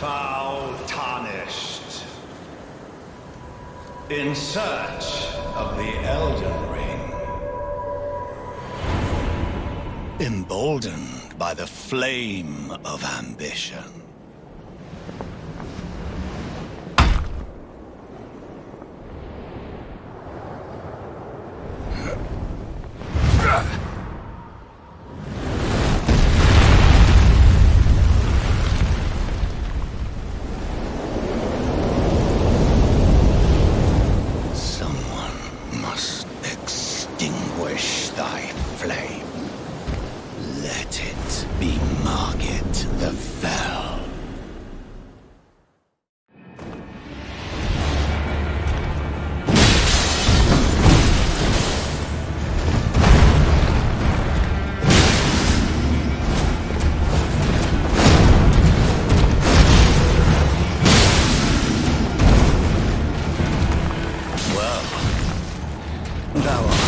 foul tarnished, in search of the Elden Ring. Emboldened by the flame of ambition. Extinguish thy flame. Let it be Margit the Fell. Well, thou art